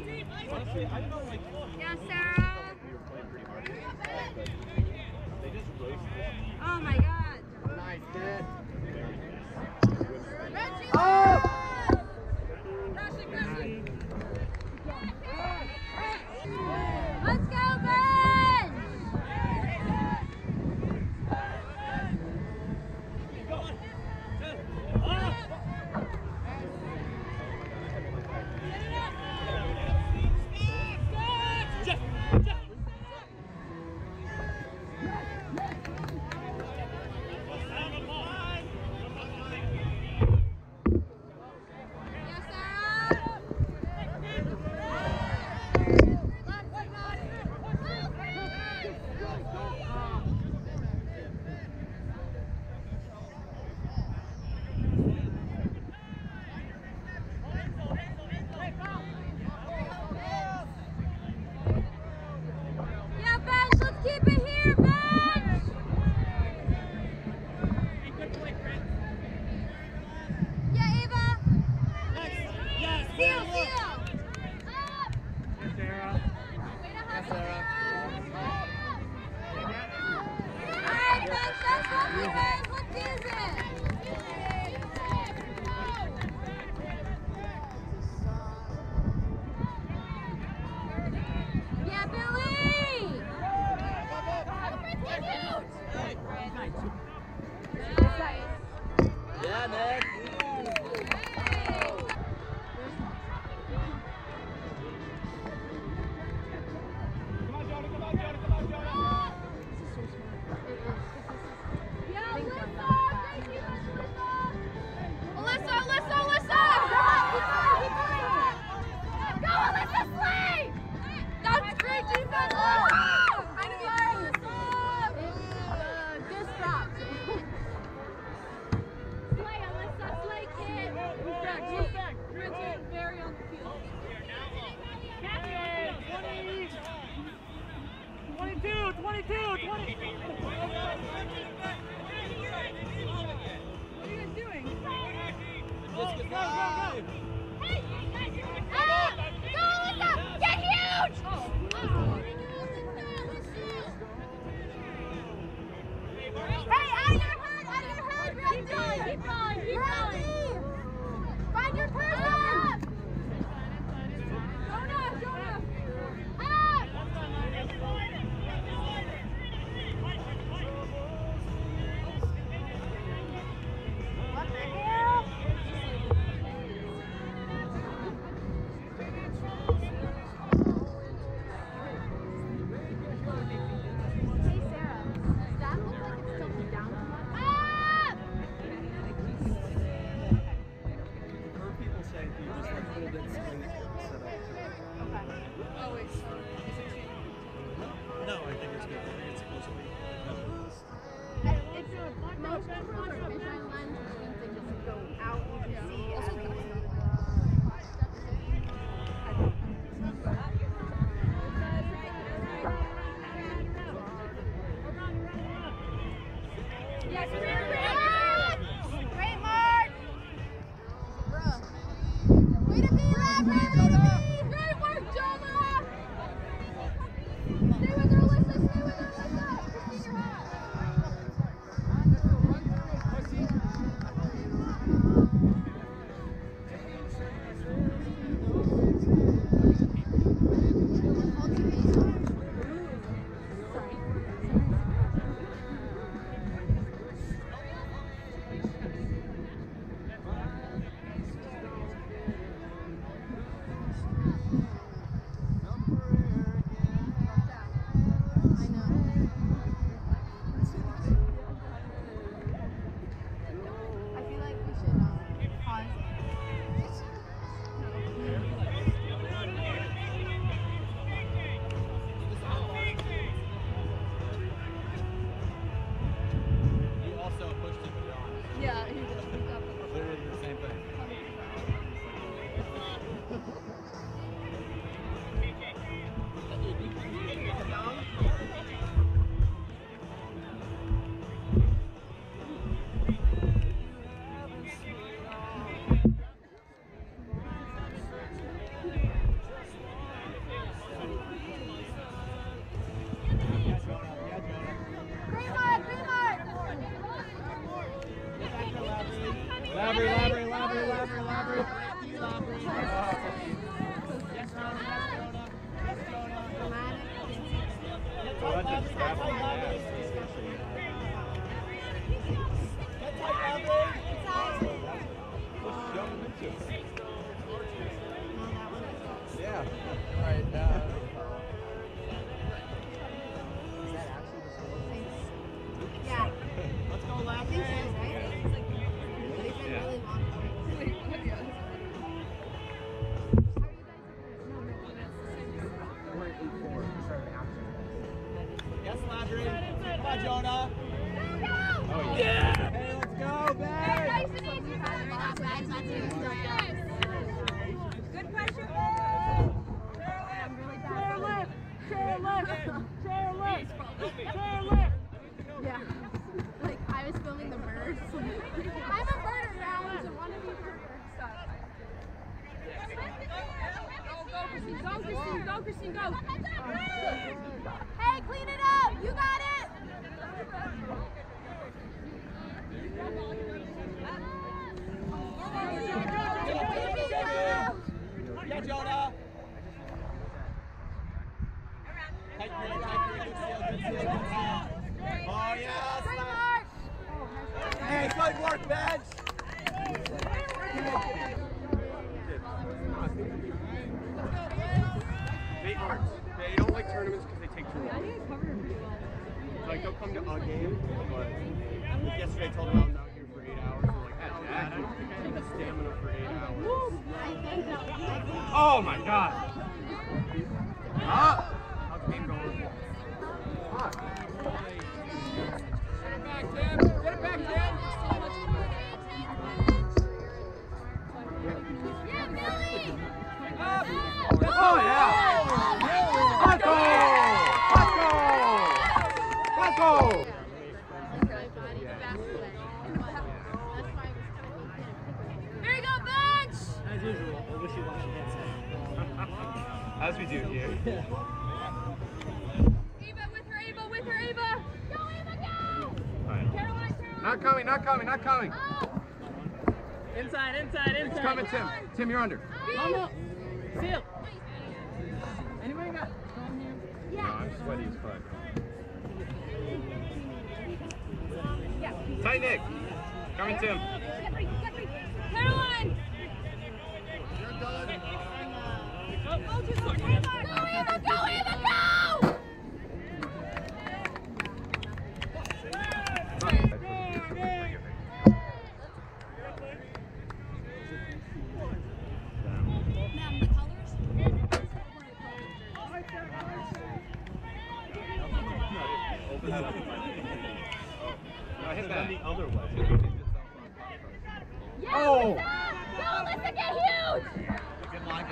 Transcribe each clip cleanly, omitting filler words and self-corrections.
Yeah, Sarah. Oh my God. Nice, kid. Oh! Let's go, Ben! Yeah, Nick. Yeah, Jonah. Oh, Yeah. Hey, let's go, Ben. Hey, nice and easy. Good pressure. I'm really bad. Chair lift. Yeah. Like, I was filming the birds. I'm a birder now, so one of you birder stuff. Go, Christine, go. Hey, clean it up. You got it. Yeah, Jonah. Tight grip. Oh, yes. Hey, good work, bench. They don't like tournaments because they take too long. Like, they'll come to a game, but yesterday I told them I'm not here for 8 hours. They're like, oh, Dad, I don't think I have the stamina for 8 hours. Oh my God! How's the game going? Get it back, Tim! Yeah, Billy! Oh, yeah! Let's go! Let's go! There you go, bench! As usual, I wish you watched it. As we do here. Eva with her, Eva! Go, Eva, go! Right. Caroline. Not coming. Oh. Inside. It's coming, Tim. Tim, you're under. No. Seal. Anybody got phone here? No, I'm sweaty as fuck. Tight Nick. Coming, Tim. Caroline! Go, Eva, go! Open that up. No, hit that. The other way. Yeah, Oh! go, let's get huge! Good line.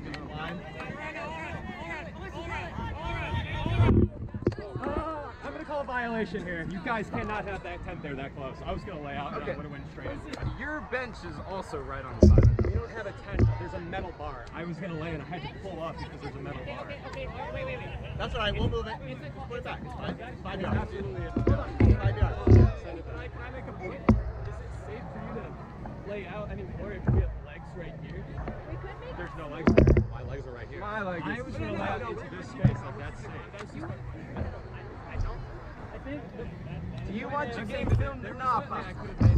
I'm going to call a violation here. You guys cannot have that tent there that close. I was going to lay out and I would have went straight in. Your bench is also right on the side. We don't have a tent. There's a metal bar. I was going to lay and I had to pull up because there's a metal bar. Wait. That's all right. We'll move it. Put it back. It's fine. 5 yards. Absolutely. 5 yards. Can I make a point? Is it safe for you to lay out anymore if we have legs right here? We could make There's no legs there. My legs are right here. My leg is I was going to lay out into this space like that's safe. I don't. I think. Do you want your game filmed or not? I could have made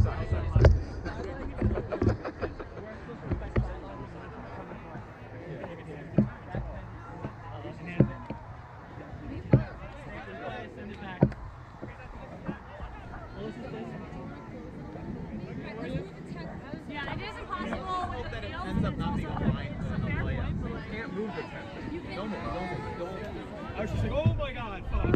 that. Yeah, it is impossible. Hope that it ends up not being a line. You can't move the tent. Don't move. I was just like, oh my God, fuck.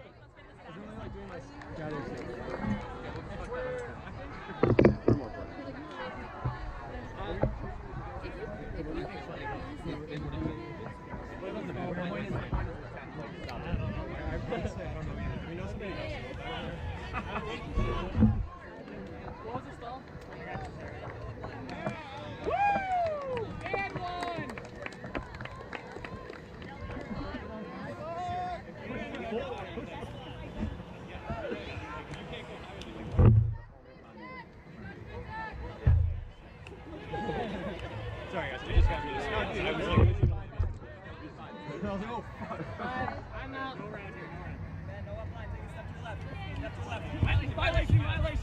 Sorry guys, we just got really started. I was like, oh fuck. I'm out. Go around here. No up line, take a step to the left. Step to the left. Violation.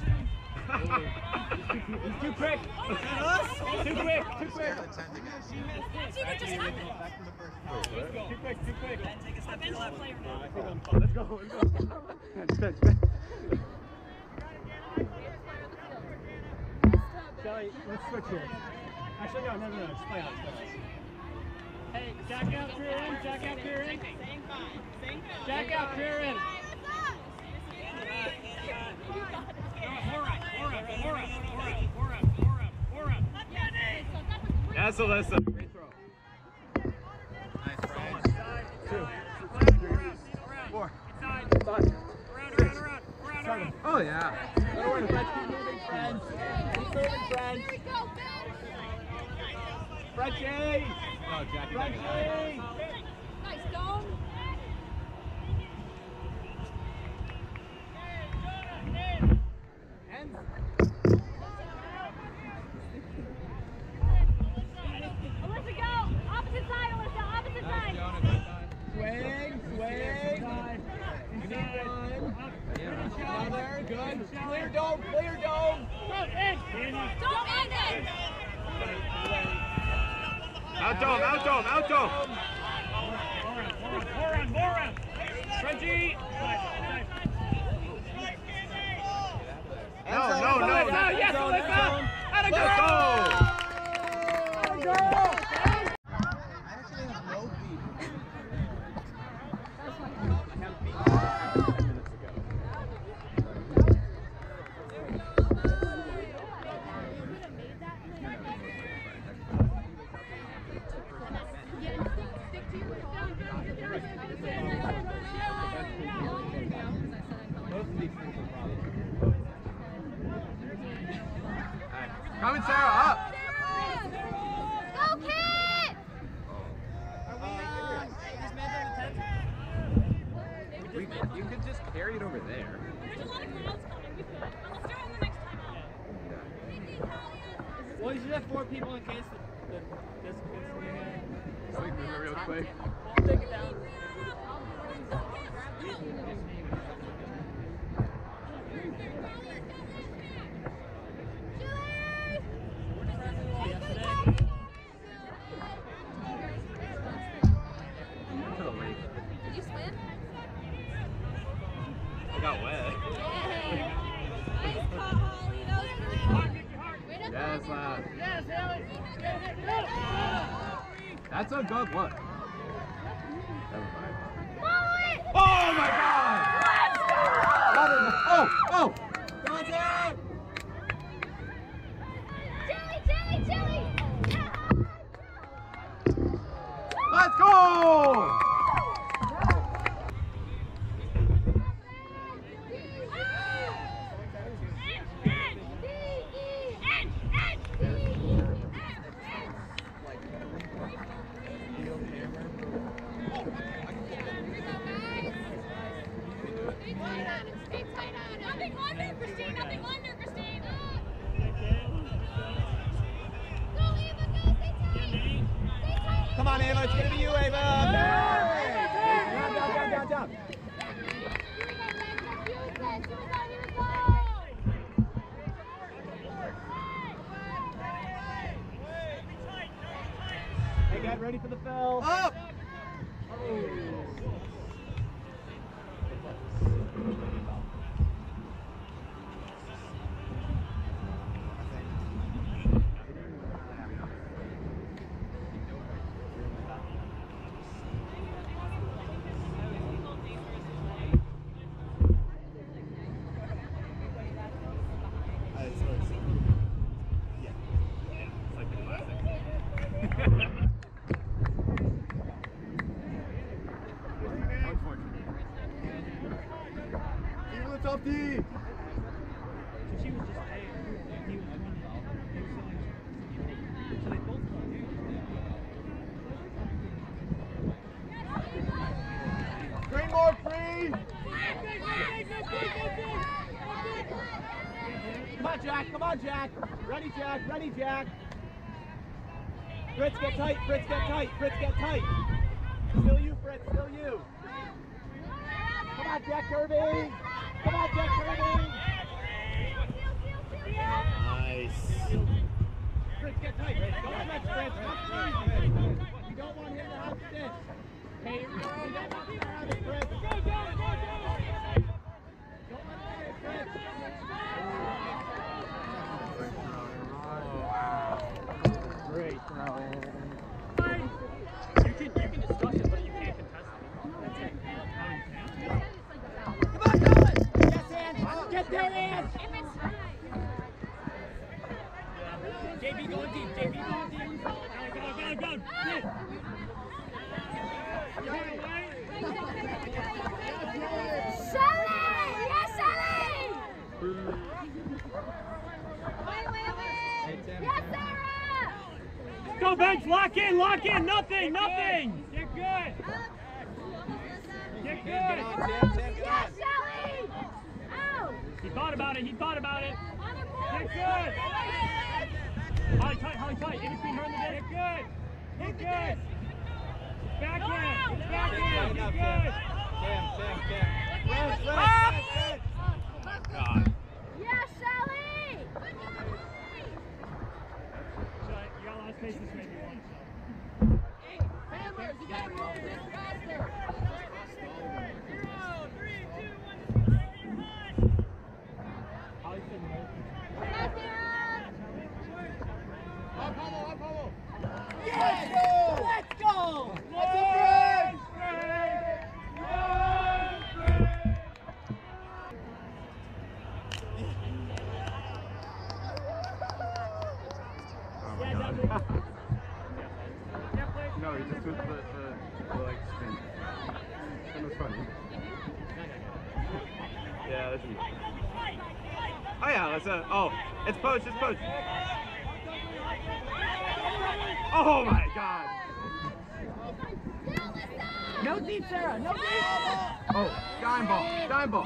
He's too quick. Too quick. See what just happened? Too quick. Ben, take a step to the left. I think I'm fine. Let's go. Shelly, let's switch here. Actually, no. Just play on. Hey, jack out, clear in. Jack out, clear in. Jack out, clear in. Yes, Alyssa. Great throw. Nice, Brian. 2, 3, 4, 5, 6, 7. Oh, yeah. Good work, friends. Keep moving, friends. Keep moving, friends. There we go, Ben. Frenchie! Oh, Jackie. Frenchie! Nice, Dome. Alyssa, go! Opposite side, Alyssa, opposite side. Swing, swing. You need one. Another, good. Clear dome, clear dome. Don't end it! Out dome, out dome, out dome. More round. Frenchie. No. Yes, Alyssa. How'd it go? I actually have no feet. I have feet 10 minutes ago. Stick to your Both of these things are problems. Coming, Sarah, up! Go, kid! You could just carry it over there. There's a lot of crowds coming. We could. Let's do it on the next time out. Well, you should have 4 people in case this gets Like, move it real quick. Take it down. To the lake. Did you swim? I got wet. Nice call, Holly. That was really good. Way to Yes, go. lad. Yes, Haley. That's a good look. Never mind. Oh my God! Oh! Chili! Let's go! Stay tight on it. Nothing under, Christine. Nothing under, Christine. Go, Eva. Go. Stay tight. Stay tight. Come on, Ava. It's gonna be you, Ava. Down. Here we go, Ben. Here we go. Hey, get ready for the fill. Up! Tough D! She was just he was running. So they both Green more free! Come on, Jack! Ready, Jack! Fritz, get tight! Still you, Fritz, still you! Come on, Jack Kirby! Nice! Fritz, get tight! Don't stretch, Fritz! You don't want him to have to sit! Hey, you don't want him to have it, Fritz! Don't let him have it, Fritz! Great throw. You can discuss it, but you can't contest it. Come on, Dylan! Yes, Ann! Get there, Ann! lock in, nothing, nothing. Get good. Get good. Yes, Shelly! Out! He thought about it, Get good. Holly tight, in between her and the net. Get good. Back in, get good. God. Yes, Shelly! So you got a lot of space this way if you want. Hammers, you gotta move this faster! 3, 2, 1. Holly's been moving. Let's go! Let's go! No, he just took the like spin. That was funny. Yeah, that's easy. Oh yeah, let's it's poach, Oh my god. No deep, Sarah, no deep! Oh, dime ball.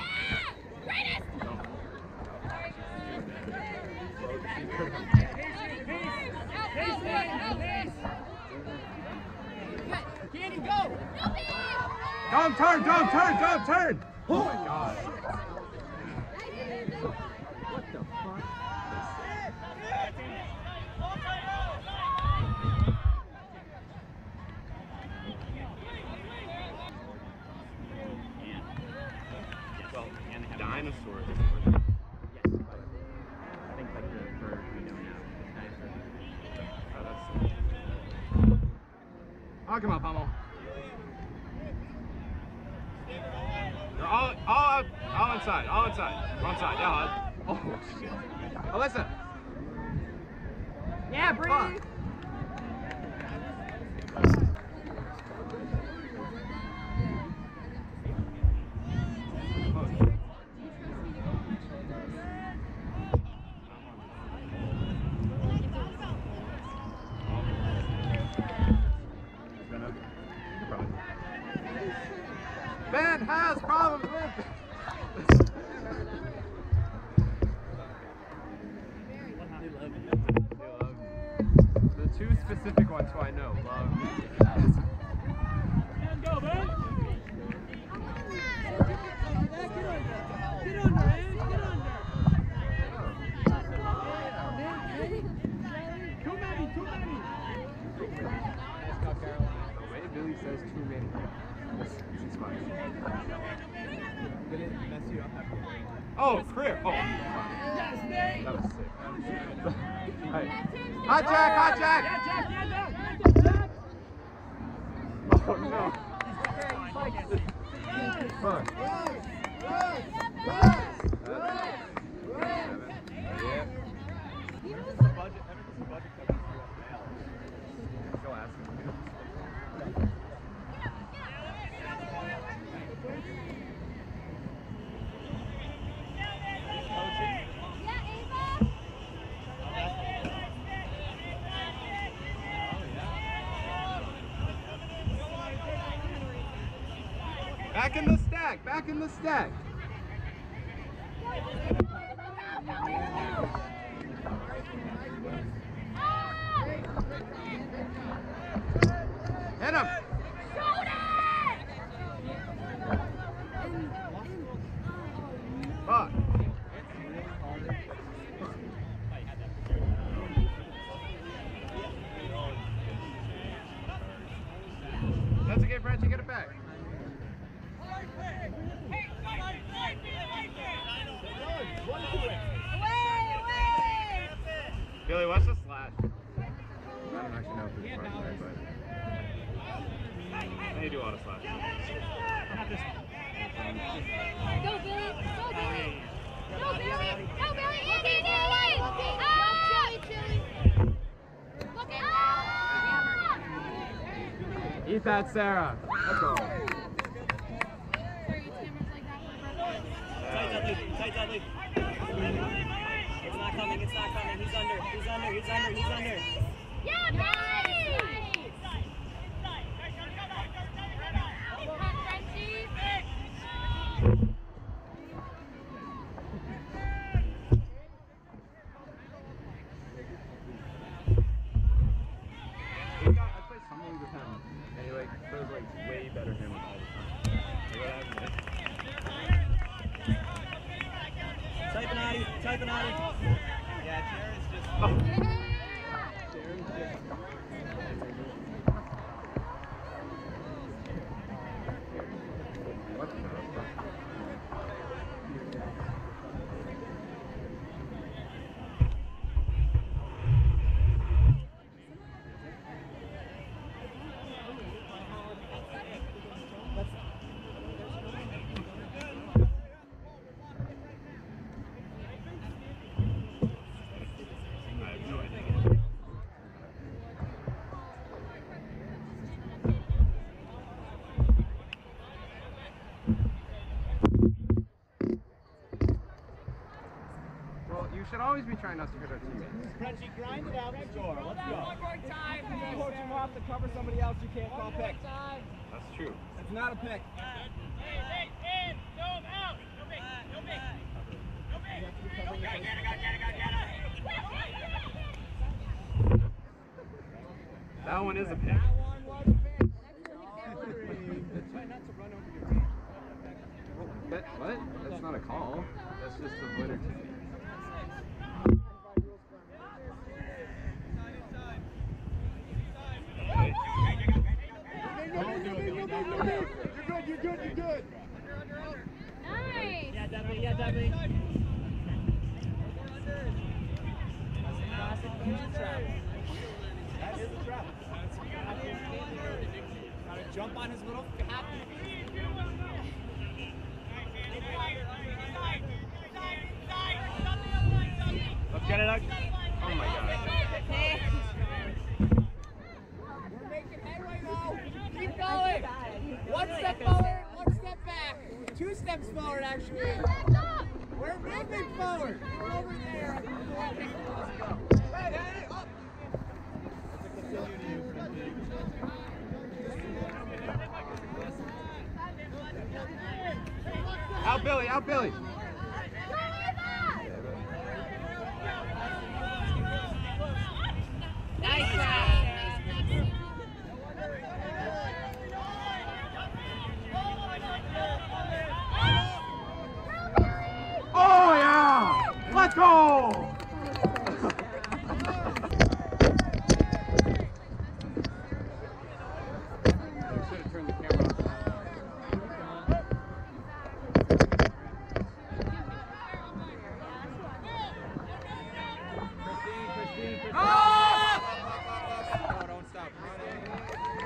Candy, go! Don't turn! Oh my god. What the fuck? Well, dinosaurs. Yes, I think like the bird we know now. Oh, that's... Oh, come on, Pommel. You're all inside. Wrong side, yeah, Hod. Oh, shit. Alyssa. Yeah, breathe! Ben has problems with the two specific ones who I know love. Go, Ben! Too many! The way Billy says too many. This is fine. Did it mess you up? Oh, career! Oh, that was sick. Hey. Hot Jack! Yeah, Jack! Oh no. Fuck. Go ask him. Back in the stack. Hit him. Fuck. That's okay, Frenchie, get it back. Billy, what's the slash? I don't actually know if it's right, but they do a lot of slashes. Go, Billy! Go, Billy! Andy, Chili! Look at that! Eat that, Sarah. Let's go. Tight, Dudley. It's not coming. He's under. Yeah, Billy! I play some league with him, and he like throws like way better than him all the time. Typing on it. Yeah, Jared's just. What the fuck? Well, you should always be trying not to hurt our teammates. Crunchy, grind it out and score. Let's go. One more time. You coach him off to cover somebody else. You can't call pick. That's true. It's not a pick. That one is a pick. That one was a pick. Try not to run over your team. What? That's not a call. That's just a winner team. You're good. Nice. Yeah, definitely. That is a trap. Gotta jump on his little hat. Let's get it out. Oh my god. We're making headway now. Keep going. One step forward, one step back. 2 steps forward, actually. We're moving forward. We're over there. Let's go. Hey, up. Out Billy, out Billy. Nice try. Oh yeah! Let's go! I should have turned the camera off. Oh, don't stop running.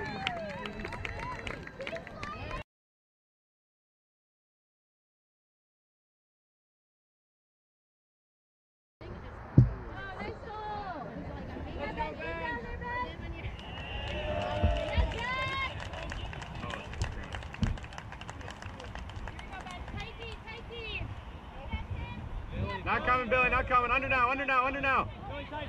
Not coming, Billy, not coming. Under now. Really tight.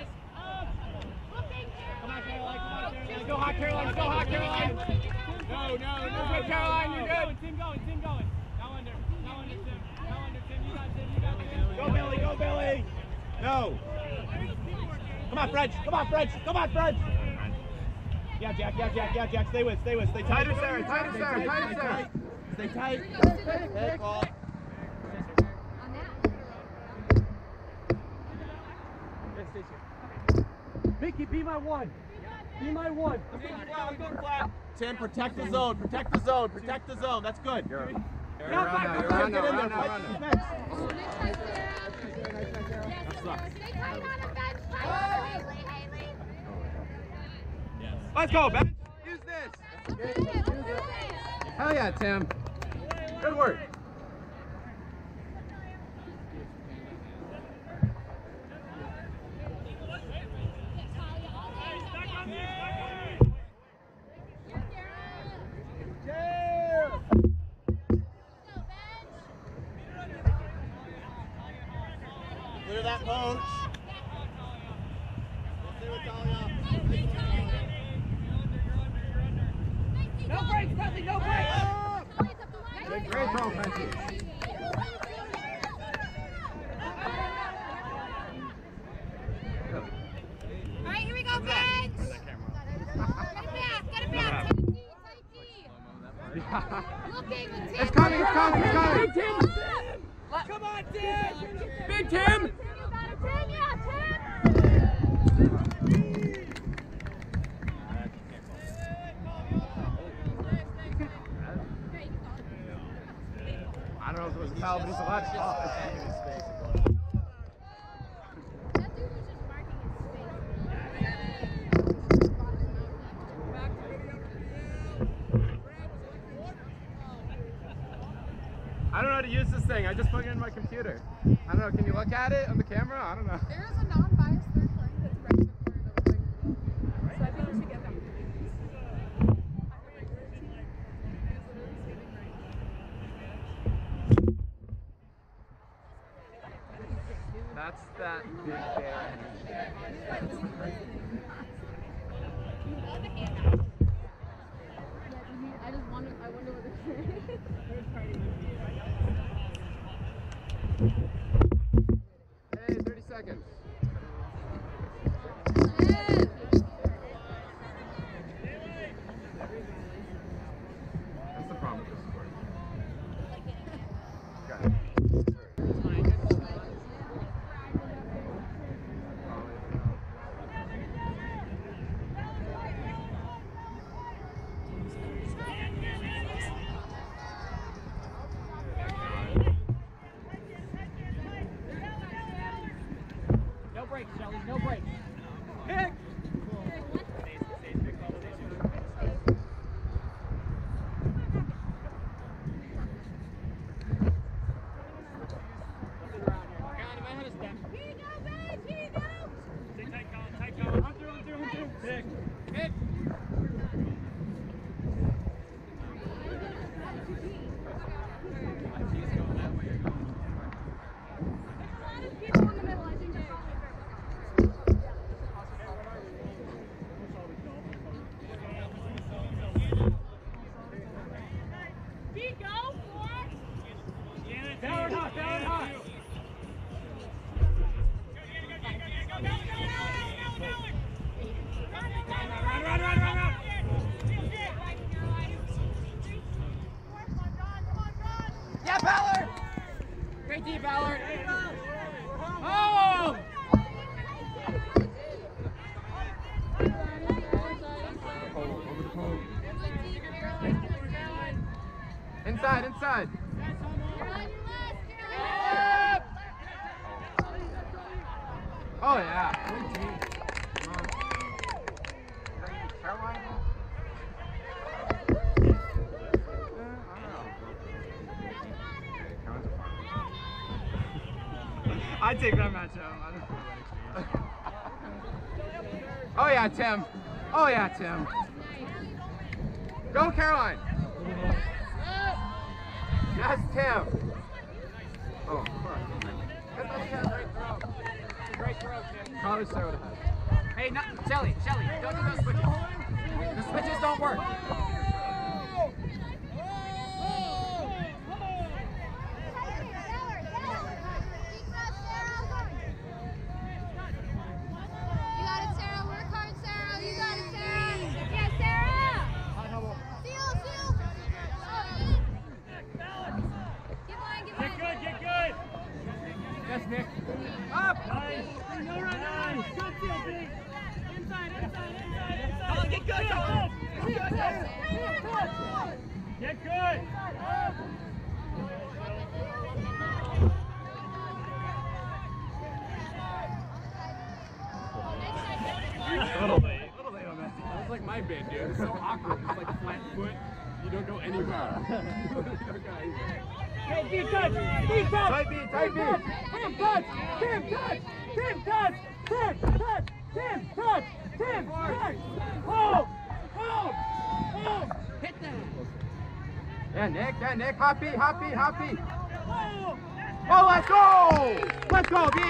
Come on, Caroline. Go hot, Caroline. No. Good, Caroline, you're good. Team going. Now under, Tim. You got Tim. Go, Billy. No. Come on, French. Yeah, Jack. Stay with. Stay tight. Tighter, Sarah. Stay tight. Hey, ball. Mickey, be my one. Tim, protect the zone. That's good. You're around now. Let's go, Ben. Use this. Hell yeah, Tim. Good work. Clear that poach. No breaks, Bradley, no breaks. Great throw, Frenchie. All right, here we go, Bench. Get it back. Looking with Tim. It's coming, it's coming, it's coming. Big Tim! Come on, Tim! Big Tim! You got it, Tim. Yeah, Tim. I don't know if it was a foul, but it's a lot. Oh, it's taking his space. That dude was just marking his I don't know how to use this thing. I just plug it in my computer. I don't know. Can you look at it on the camera? I don't know. There is a non-biased third party that's right in the corner of the ring. So I think we should get them. That's that big bear. I just wonder. I wonder what they're saying. Hey, 30 seconds. That's the problem with this sport. Got it. No breaks, Shelly, no breaks. Pick! People in the middle, I think. Yeah, Ballard! Great D, Ballard! Oh! Inside, inside. Oh yeah. Come on. Caroline? I'd take that matchup. Oh yeah, Tim. Oh yeah, Tim. Go, Caroline. Yes, Tim. Oh, fuck. Great throw, Tim. College Star would have had. Hey, Shelly, don't do those switches. The switches don't work. You got it, Sarah. Work hard, Sarah. You got it, Sarah. Yeah, Sarah. Seal. Get line. Get good. Yes, Nick. Up. Nice. No run, nice. Good seal, big. Inside. Oh, get good, Colin. Get good. A little late on that. That was like my bid, dude. It's so awkward. It's like flat foot. You don't go anywhere. You don't go anywhere. Hey, deep touch. Tight B. Tim touch. Hold. Hit that. Yeah, Nick. Hot B. Oh, let's go! Let's go, B!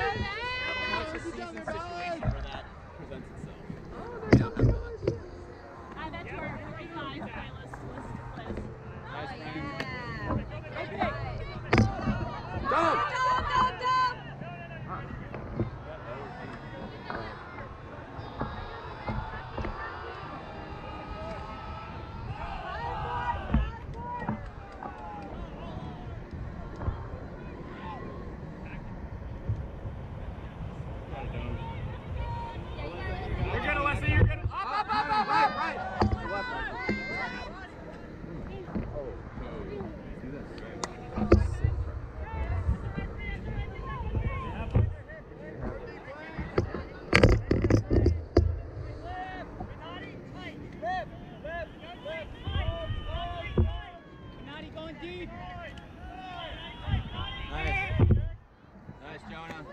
What's the season situation where that presents itself? That's where 45 list. Nice, Frank. Go! You're good, Alessia. You're good. Up. Right. Penati going deep. Nice, Jonah.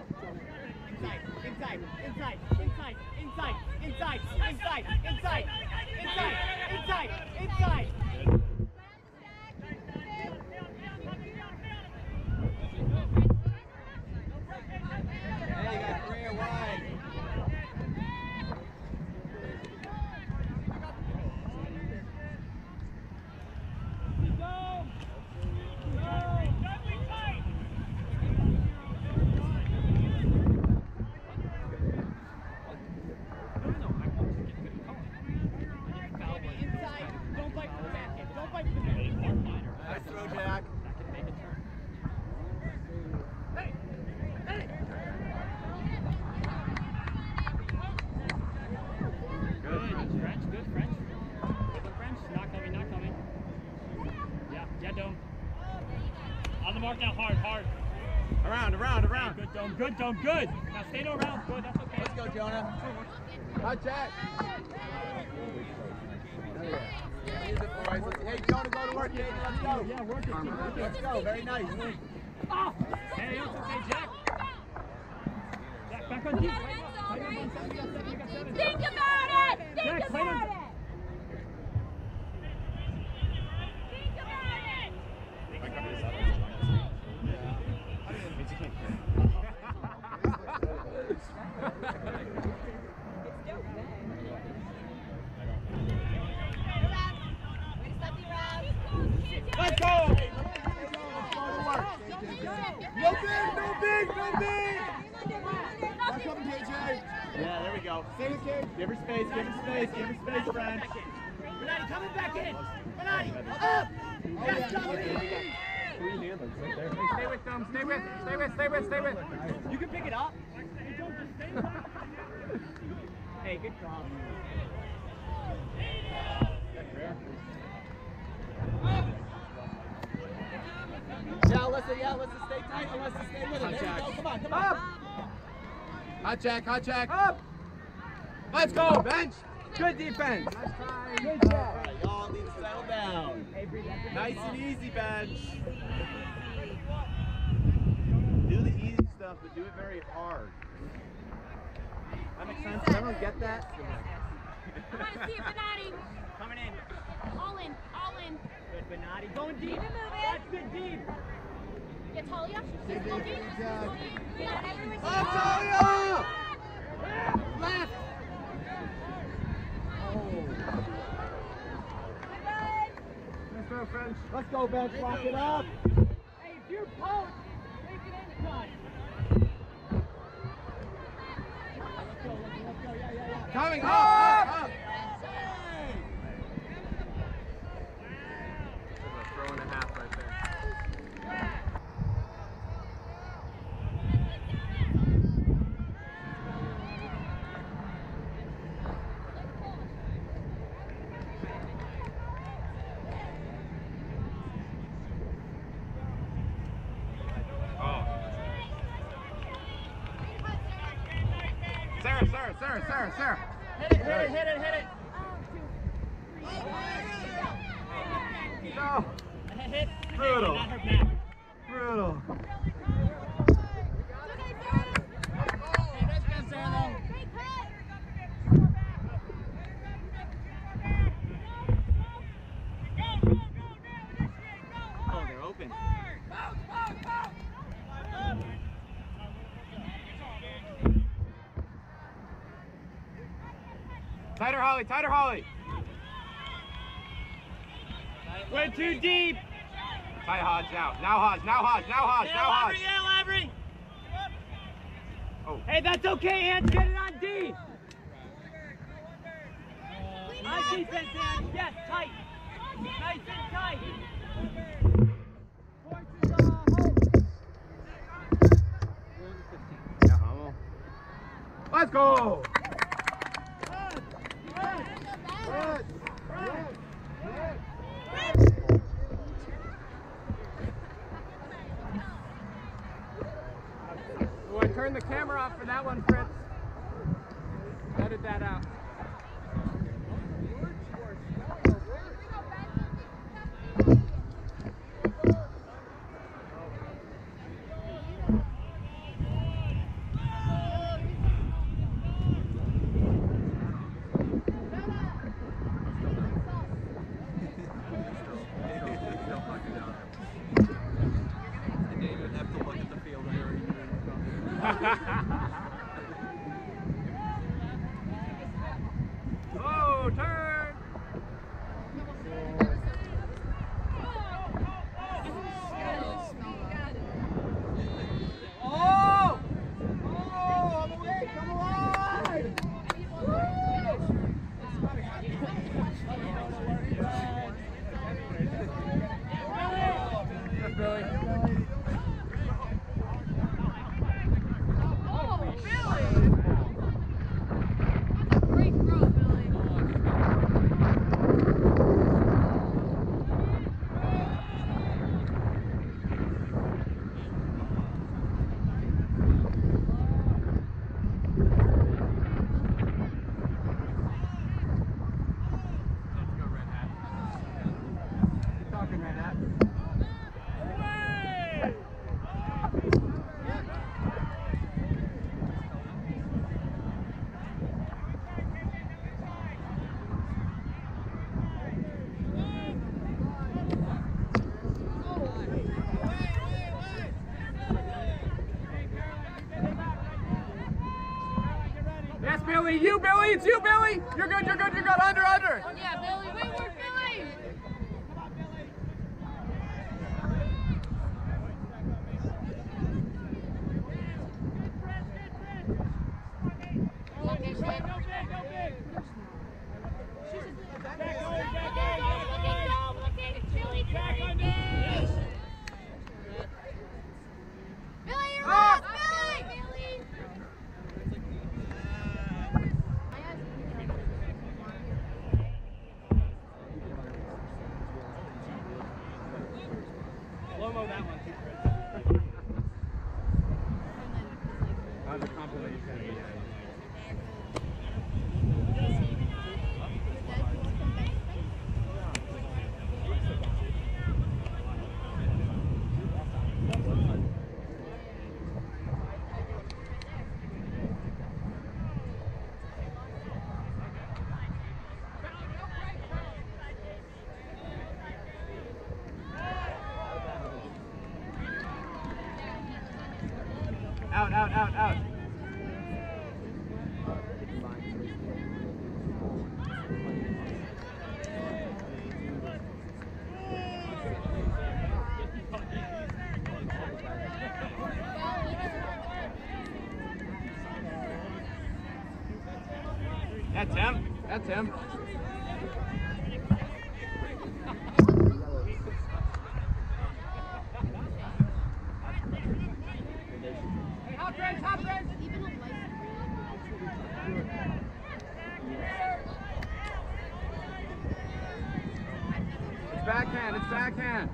Inside. Hey, you got Freya wide. Inside. Don't fight for the back end. Don't fight for the back end. Nice throw, Jack. Good French. Not coming. Yeah, Dome. On the mark now, hard. Around. Good, Dome, good. Now stay no around, good, that's okay. Let's go, Jonah. Hot Jack. Use it, boys. Hey, Jonah, go to work, Jaden. Let's go. Yeah, work it. Let's go. Very nice. Oh! Hey, it's okay, Jack. Jack, back on deep. Think about it! Think Jack, play about on- it! Think about it! Let's go. No big. Back up, KJ. Yeah, there we go. Save it, kid. Give her space, French. Penati coming back in. Penati, up. Yes, Dominique. Stay with them. Stay with. You can pick it up. Hey, good call. Yeah, Alyssa, stay tight. Alyssa, stay with it. There we go. Come on. Up. Hot Jack. Up. Let's go, bench. Good defense. Good job. All right, y'all need to settle down. Nice and easy, bench. Do the easy stuff, but do it very hard. That makes sense? Does everyone get that? Come on, see it, Benatti. Coming in. All in. Good, Benatti. Going deep. Keep it moving. That's good deep. Get Talia. She's looking. Everyone's Up, Talia! Left. Let's go, bench. Lock it up. Hey, if you're post, make it anytime. Let's go. Yeah. Coming up. There's a throw and a half right there. Sarah. Hit it. No. Hit. Brutal. Not her back. Brutal. Hey, nice pass, Sarah, Oh, they're open. Tighter, Holly, tighter, Holly. Went too deep. Tight, Hodge, now. Now, Hodge, now, Hodge, now, Hodge, now, Hodge. Yeah, Lavery. Oh. Hey, that's okay, Ant. Get it on D. Nice defense, Ant. Yes, tight. Nice and tight. Yeah, Hummel. Let's go. Oh, I turned the camera off for that one, Fritz. Edit that out. Oh, turn! Oh! Oh, on the way, come alive! Yes, Billy. Oh, Billy! That's a great throw, Billy. Talking right now. Yes, Billy, you, Billy, it's you, Billy. You're good, you're good, you're good. Under, under. Yeah, Billy, wait, work, Billy! Look at Shane. Billy, you're lost! Billy! Slow-mo that one, too, Chris. How's the compilation gonna be? Out, out, out, out. That's him. That's him. It's backhand, it's backhand.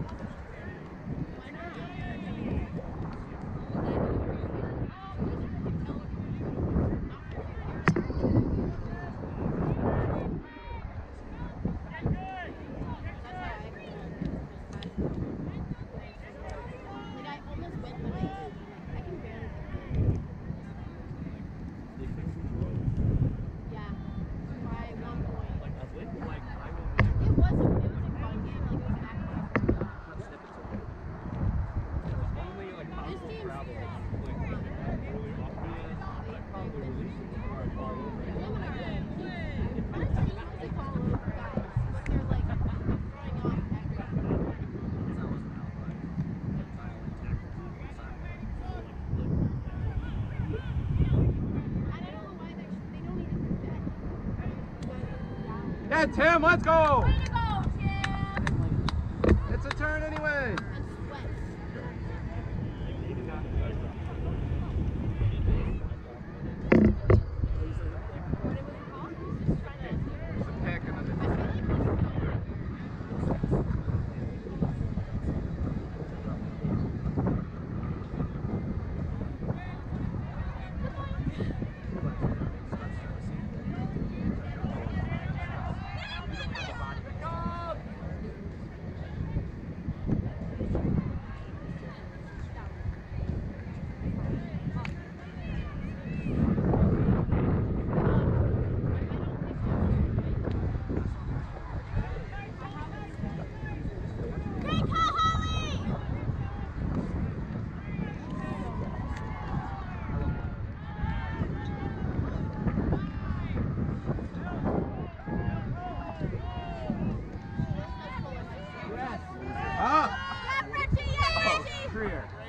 Yeah, Tim, let's go! Way to go, Tim. It's a turn anyway. Yeah, Reggie! Yeah, Reggie!